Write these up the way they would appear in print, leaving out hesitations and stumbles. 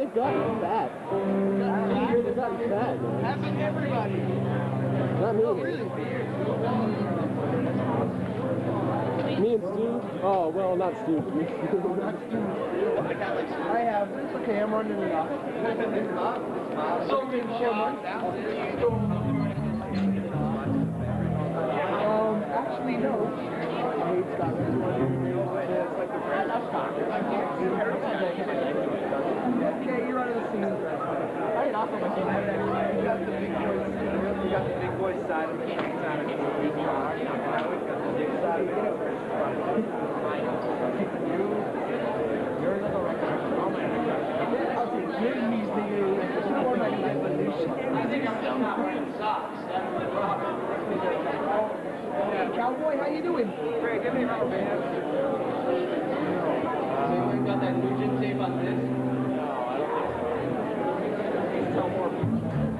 they've gotten fat. They've gotten fat, man. Hasn't everybody? Not me. Oh, really? Me and Steve? Oh, well, not Steve. I have. It's okay, I'm running it off. So good shot. Actually, no. I hate Scotland. I love Scotland. Okay, you're out of the scene. I ain't off of my scene. You got the big boys. You got the big boy side of the king side of the movie. I always got the big side of it. You're a little record. I'll take your knees, nigga. You don't want my life, but you should. I think I'm still not wearing socks. That's the problem. Hey, cowboy, how you doing? Great, give me a round, man. So you got that Nugent tape on this? No, I don't think so. Tell more people.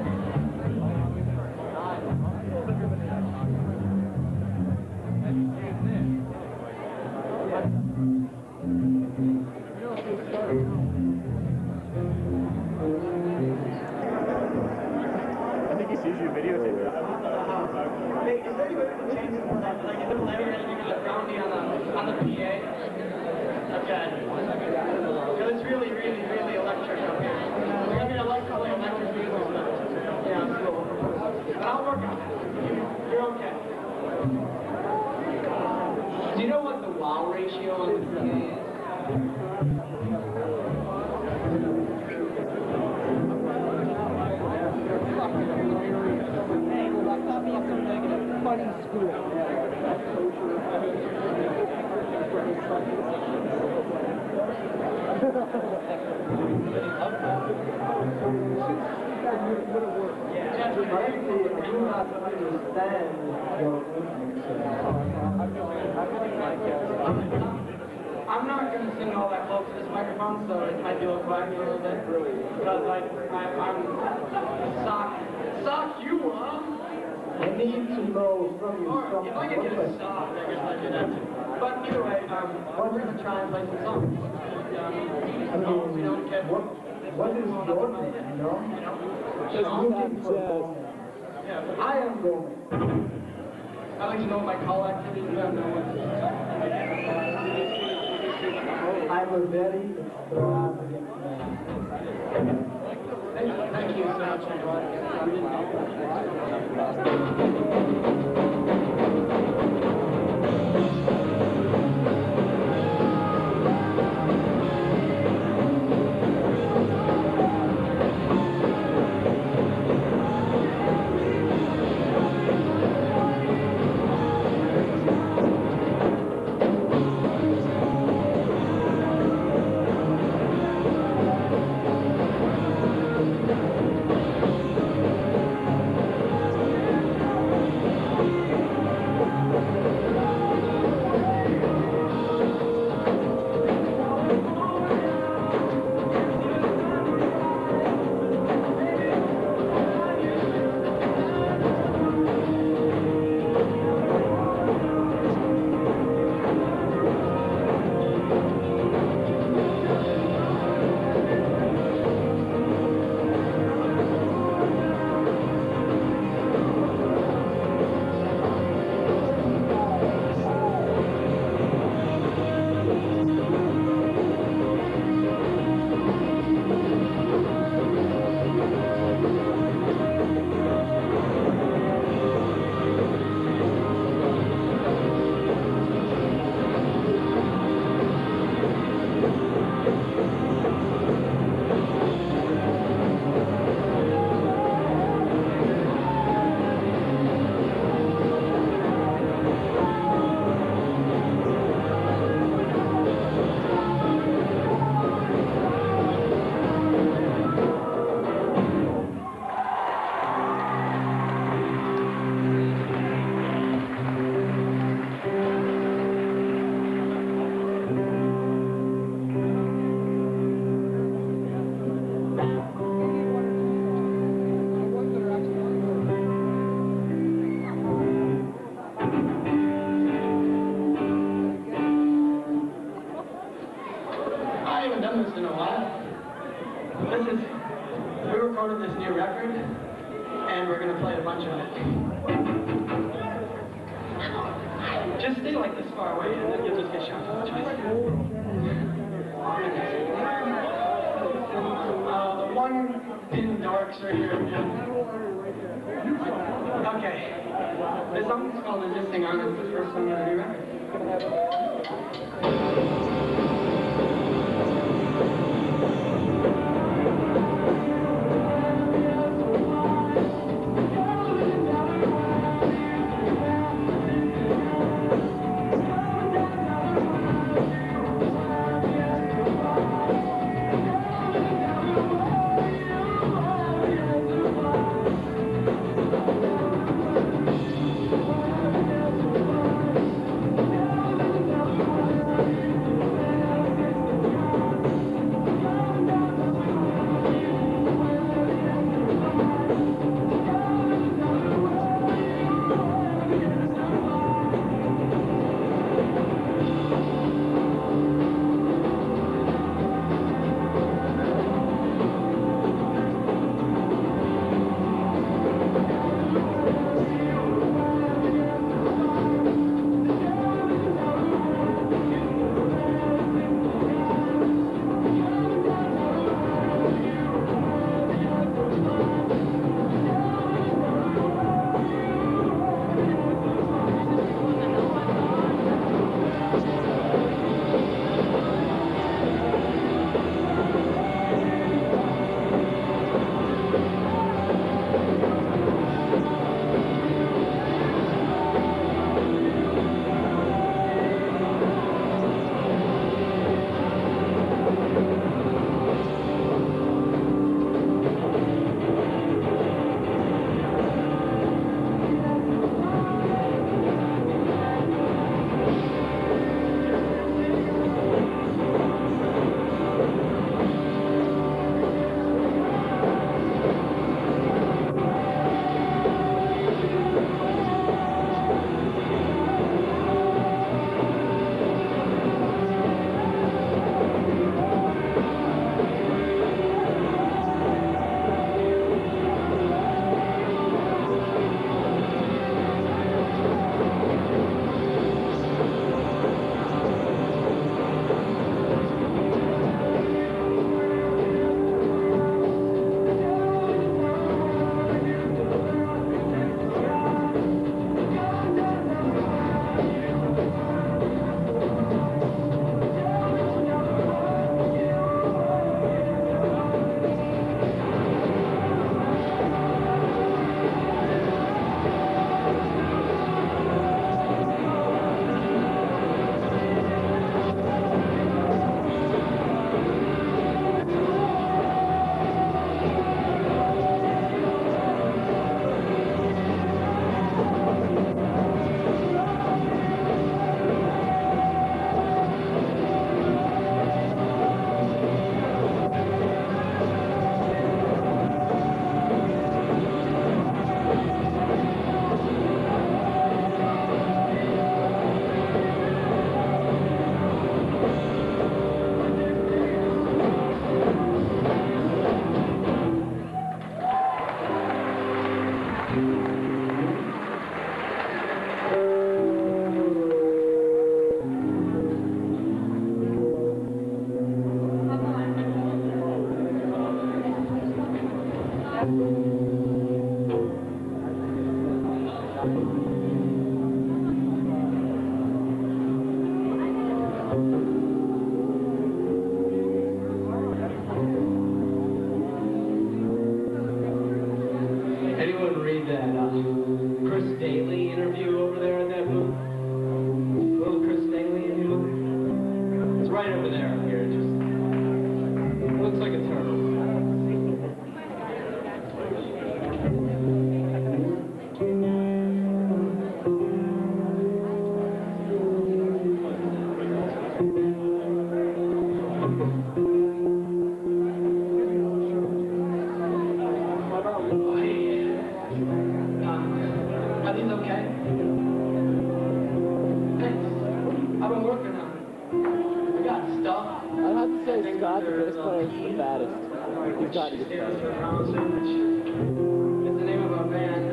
I think he sees you videotape it. Hey, is there any way we can change this one up? Like, is it later going to give us a brownie on the PA? Okay. Because it's really, really, really electric up here. We're going to be electric music. Yeah, it's cool. But I'll work on it. You're okay. Do you know what the wow ratio on the PA is? Funny school. I'm not going to sing all that close to this microphone, so it might be a little quiet a little bit. Because I'm sock you, huh? I need to know from you Or if I could get a sock, I guess I'd do that too. But either way, we're going to try and play some songs. We don't get... What is your name, you know? I am going. I like to know my call activity. You don't know what I'm a very extravagant man. Thank you so much for We recorded this new record, and we're gonna play a bunch of it. Just stay like this far away, and then you'll just get shot. The one pin dorks right here. Okay. This song's called "Is This Thing On." It's the first song on the new record. Are these okay? Thanks. I've been working on it. We got stuff. I'd have to say Scott, the bass player, is the fattest. He's got to be Stands fat. for Brown Sandwich. It's the name of our band.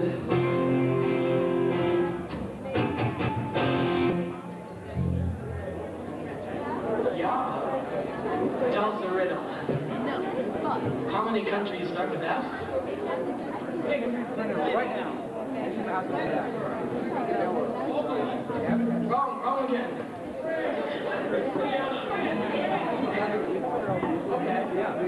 Yeah. Tell us a riddle. How many countries start with F? Right now. Wrong again. Okay.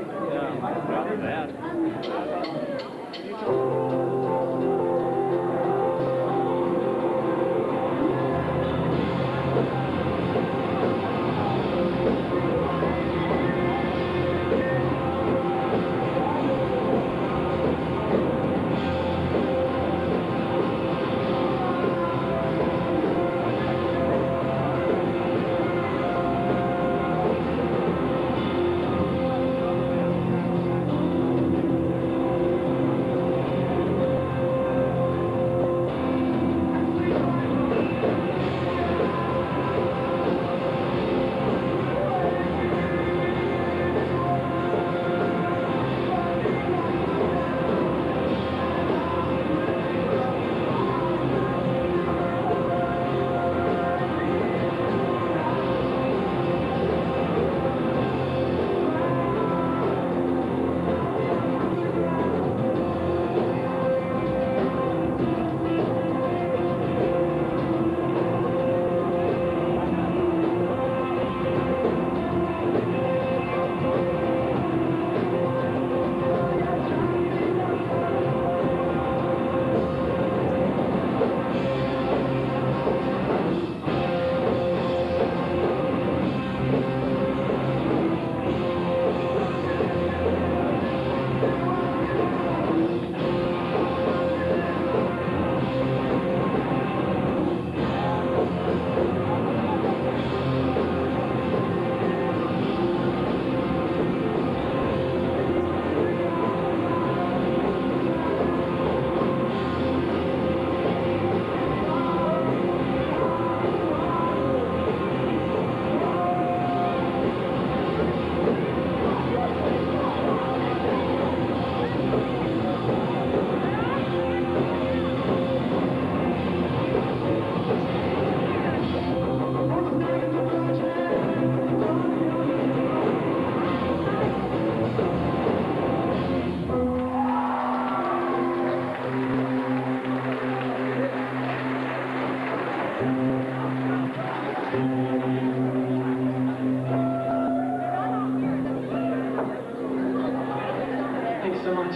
Thanks so much.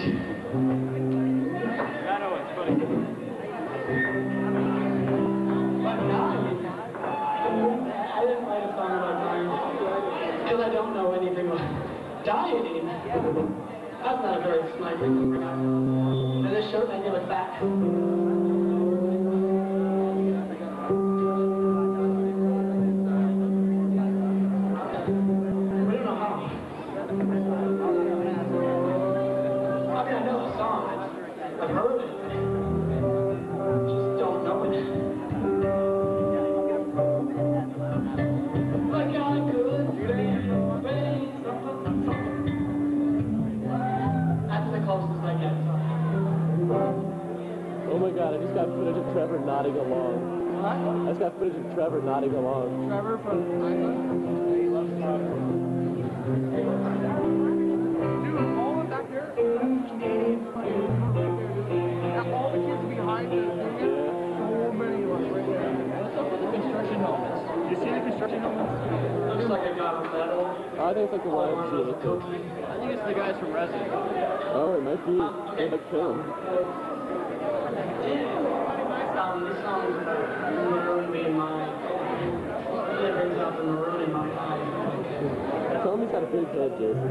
I didn't write a song about dying because I don't know anything about dieting. That's not a very smart thing to bring up. And this shirt made me look fat. We don't know how. I mean, I know the song. I've heard it. Just don't know it. Like I could say something. That's the closest I get. Oh my god, I just got footage of Trevor nodding along. What? I just got footage of Trevor nodding along. Trevor from he loves Trevor. Dude, all of back there. All the kids behind the thing. So many like right there. What's up with the construction helmets? Did you see the construction helmets? Looks like I got a medal. I think it's like the Or YMCA. one of those cookies. I think it's the guys from Resident. Oh, it might be. They like kill him. This song is maroon being mine. It really brings out the maroon in my eyes. Tell him he's got a big head, Jason.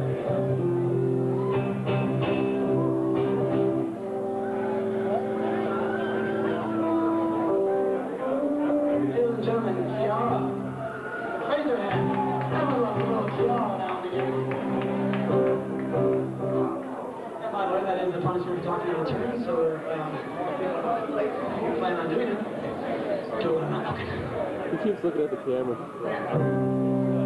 Ladies and gentlemen, Kiara. Raise your hand. Everyone loves a little Kiara now and again. And by the way, that is the punishment for talking to attorneys, so you plan on doing it. Do it or not. Okay. He keeps looking at the camera.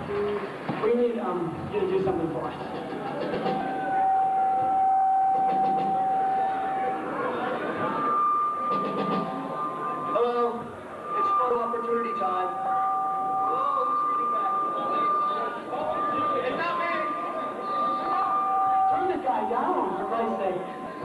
We need you to do something for us. Hello, it's photo opportunity time. Hello, who's reading back? It's not me. Turn this guy down, for Christ's sake.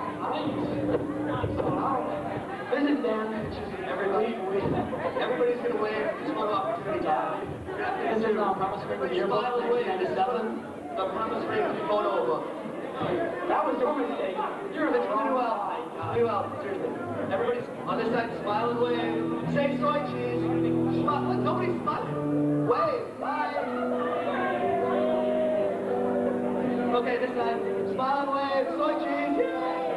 This is Dan. Everybody's gonna wave. It's photo opportunity time. This is promise ring with your smile and wave. The promise ring photo book. That was your mistake. You're a bitch. Do well. Do well. Seriously. Everybody's on this side. Smile and wave. Say soy cheese. Smile. Look, nobody's smiling. Wave. Bye. Okay, this side. Smile and wave. Soy cheese. Yay.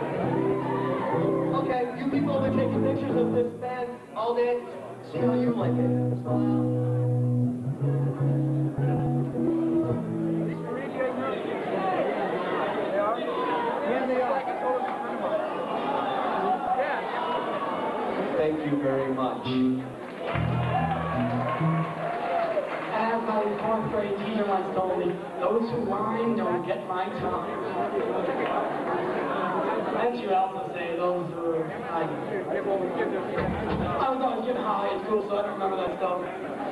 Okay, you people have been taking pictures of this band all day. See how you like it. Smile. Thank you very much. As my fourth grade teacher once told me, those who whine don't get my time. And she would also say those who are high. I was always getting high in school, so I don't remember that stuff.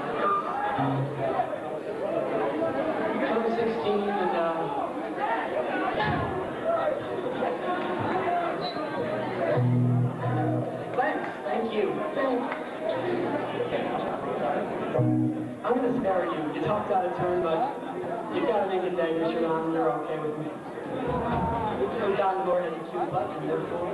I was 16 and Thank you. I'm going to spare you. You talked out of turn, but you've got to make a day that you're on. You're okay with me. I'm Don Gord at the cute button, therefore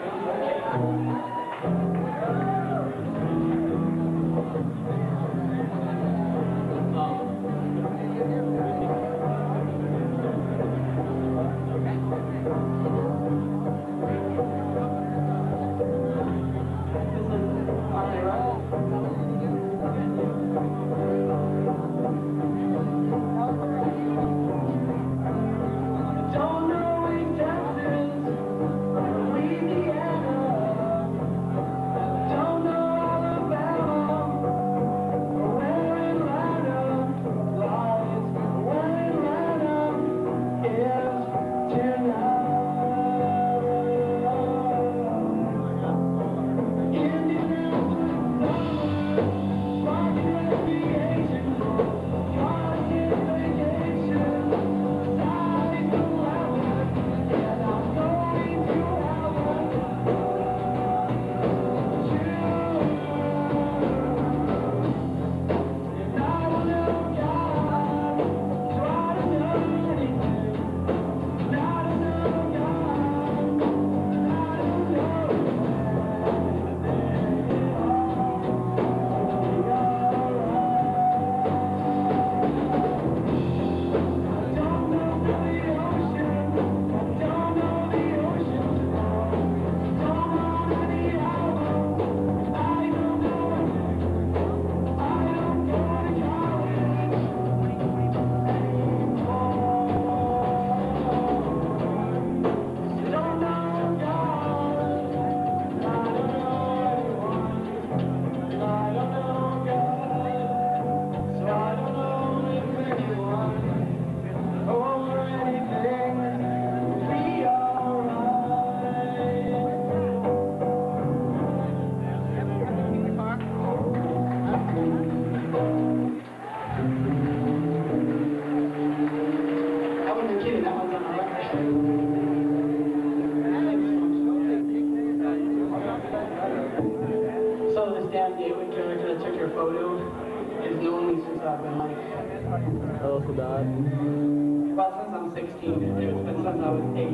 Well, since I'm 16, it's been since I was 8.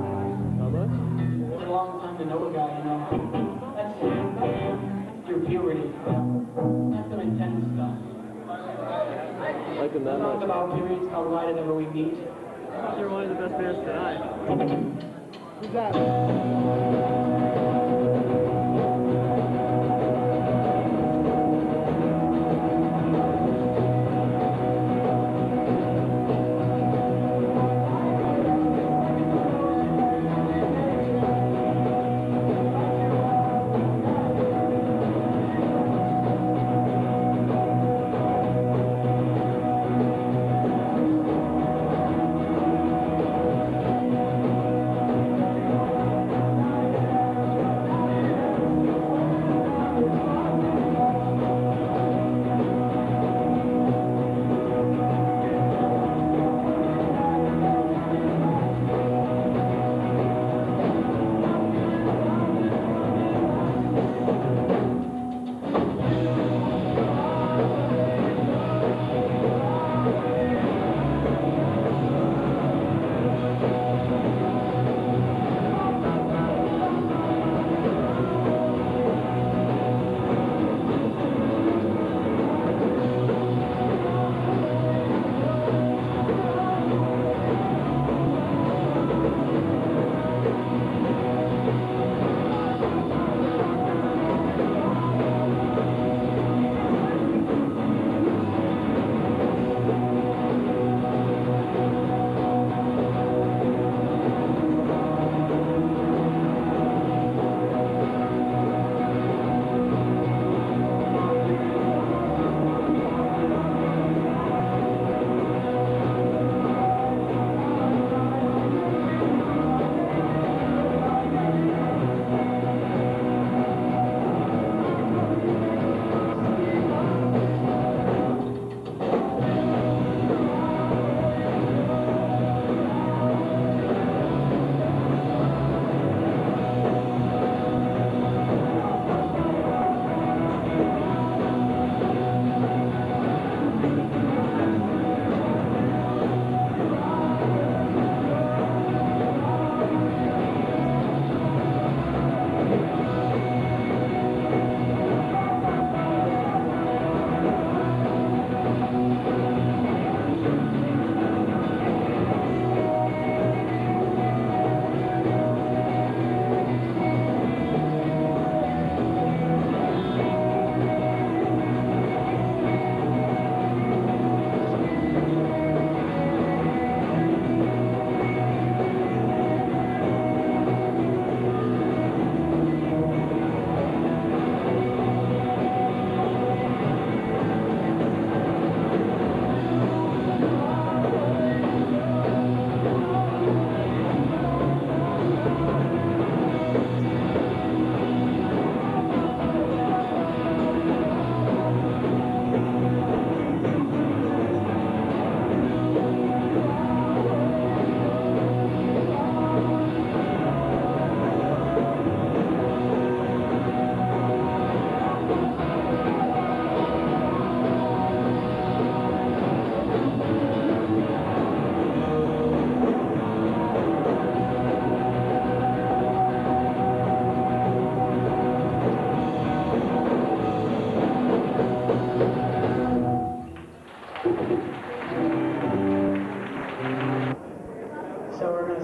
How much? It's a long time to know a guy, you know. That's through puberty. That's some intense stuff. Like them that Songs much? about periods called Why Did Ever We Meet. You're one of the best bands tonight. Who's that?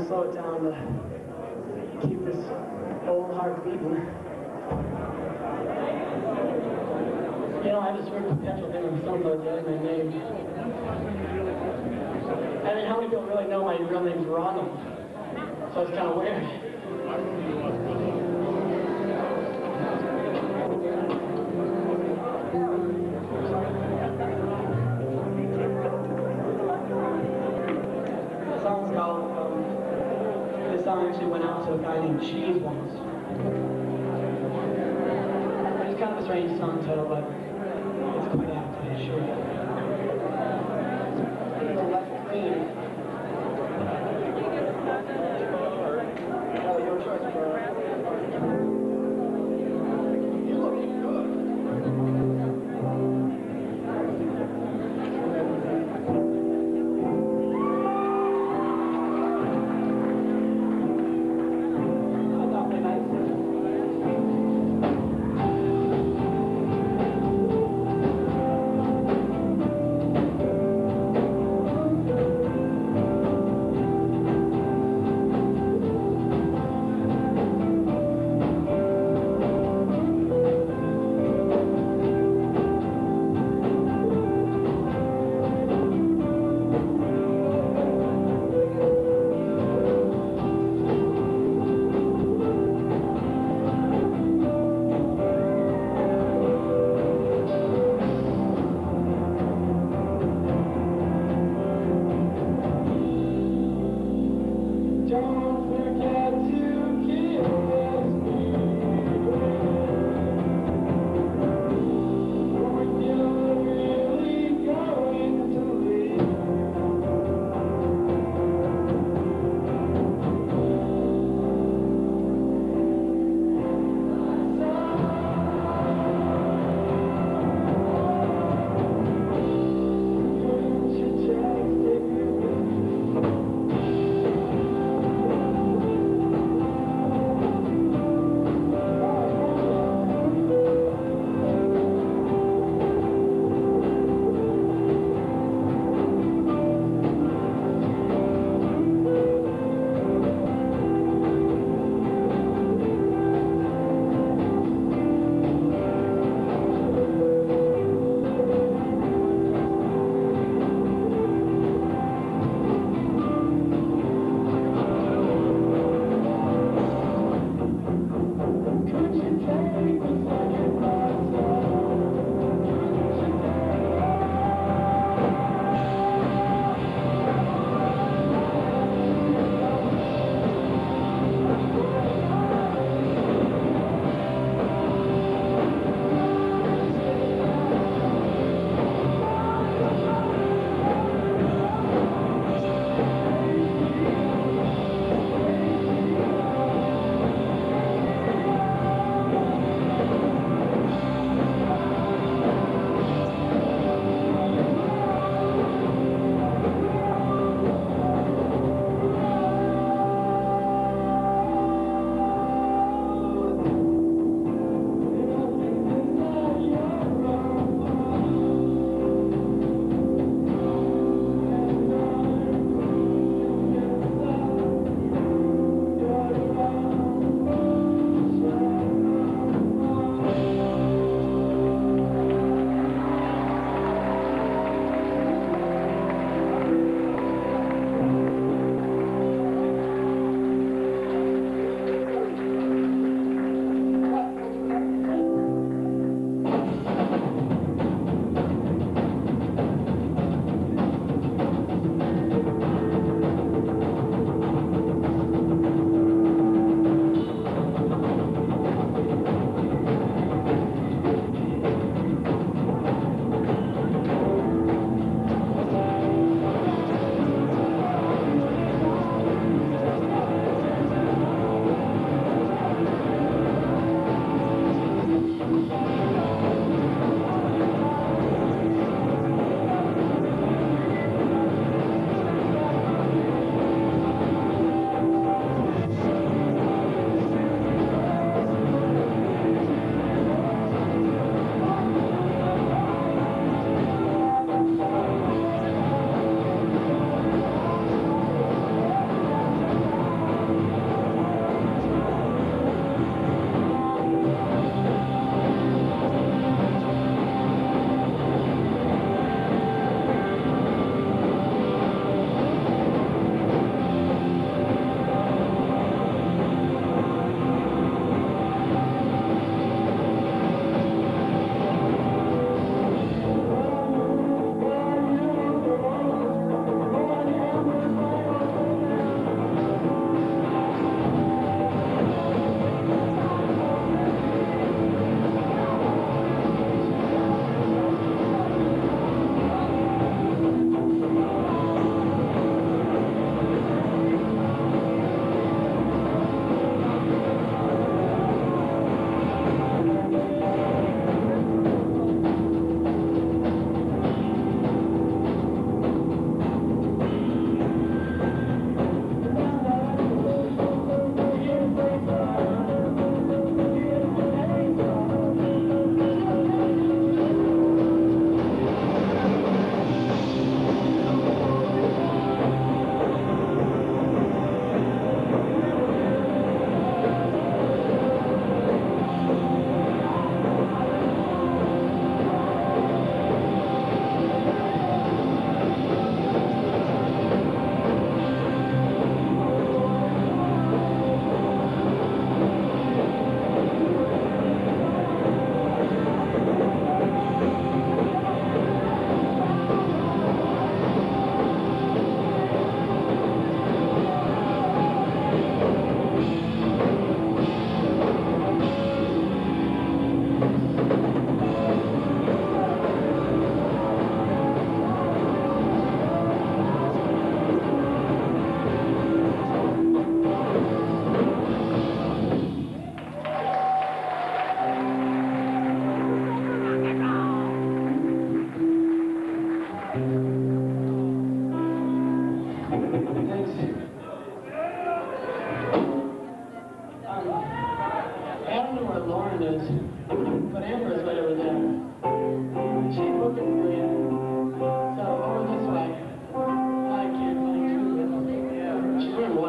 to slow it down to keep this old heart beating. You know, I have this weird perpetual thing with some about getting my name. I mean, how many people really know my real name's Ronald? So it's kind of weird. The song's called, this song actually went out to a guy named Cheese once. It's kind of a strange song title, but it's quite apt to be sure. It's a left clean. Oh, your choice, bro. You're looking good. That's awfully nice.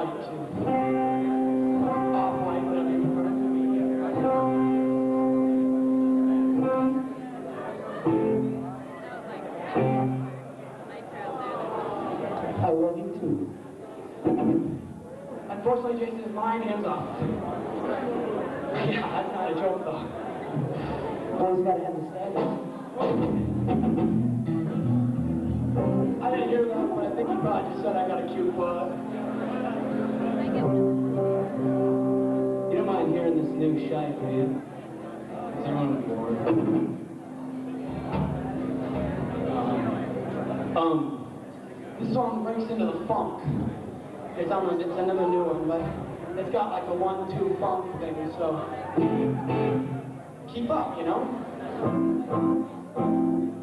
like to. Off-white, whatever you prefer. I love you too. Unfortunately, Jason, is mine, hands off. Yeah, that's not a joke, though. Always gotta have the status. I didn't hear that, but I think he probably just said I got a cute butt. You don't mind hearing this new shite, man? Is everyone bored? This song breaks into the funk. It's another new one, but it's got like a 1-2 funk thing, so keep up, you know?